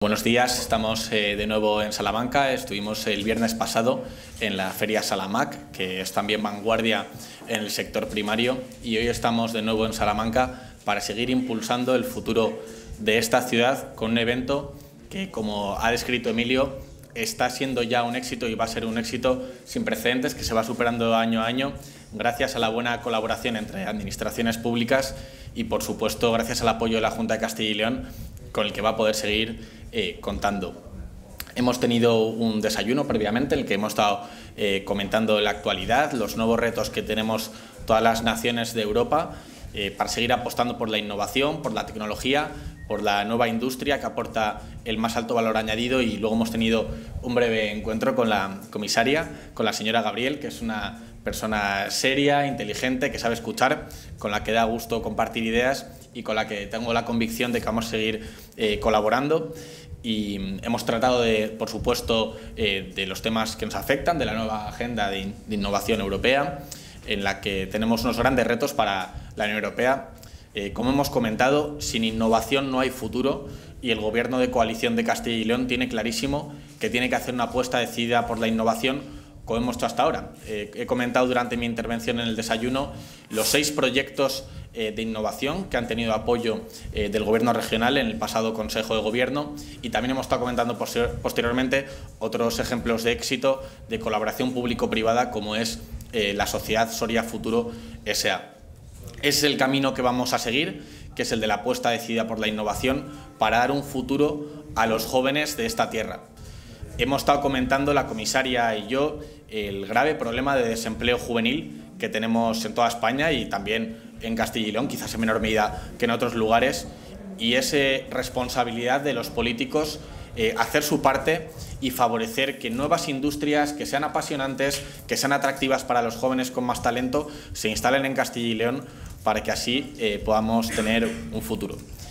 Buenos días, estamos de nuevo en Salamanca. Estuvimos el viernes pasado en la Feria Salamac, que es también vanguardia en el sector primario, y hoy estamos de nuevo en Salamanca para seguir impulsando el futuro de esta ciudad con un evento que, como ha descrito Emilio, está siendo ya un éxito y va a ser un éxito sin precedentes, que se va superando año a año gracias a la buena colaboración entre administraciones públicas y, por supuesto, gracias al apoyo de la Junta de Castilla y León, con el que va a poder seguir contando. Hemos tenido un desayuno previamente en el que hemos estado comentando la actualidad, los nuevos retos que tenemos todas las naciones de Europa para seguir apostando por la innovación, por la tecnología, por la nueva industria que aporta el más alto valor añadido, y luego hemos tenido un breve encuentro con la comisaria, con la señora Gabriel, que es una persona seria, inteligente, que sabe escuchar, con la que da gusto compartir ideas y con la que tengo la convicción de que vamos a seguir colaborando. Y hemos tratado, por supuesto, de los temas que nos afectan, de la nueva agenda de innovación europea, en la que tenemos unos grandes retos para la Unión Europea. Como hemos comentado, sin innovación no hay futuro, y el Gobierno de coalición de Castilla y León tiene clarísimo que tiene que hacer una apuesta decidida por la innovación, como hemos hecho hasta ahora. He comentado durante mi intervención en el desayuno los 6 proyectos de innovación que han tenido apoyo del Gobierno regional en el pasado Consejo de Gobierno, y también hemos estado comentando posteriormente otros ejemplos de éxito de colaboración público-privada, como es la sociedad Soria Futuro S.A. Ese es el camino que vamos a seguir, que es el de la apuesta decidida por la innovación para dar un futuro a los jóvenes de esta tierra. Hemos estado comentando, la comisaria y yo, el grave problema de desempleo juvenil que tenemos en toda España y también en Castilla y León, quizás en menor medida que en otros lugares, y es responsabilidad de los políticos hacer su parte y favorecer que nuevas industrias que sean apasionantes, que sean atractivas para los jóvenes con más talento, se instalen en Castilla y León, para que así podamos tener un futuro.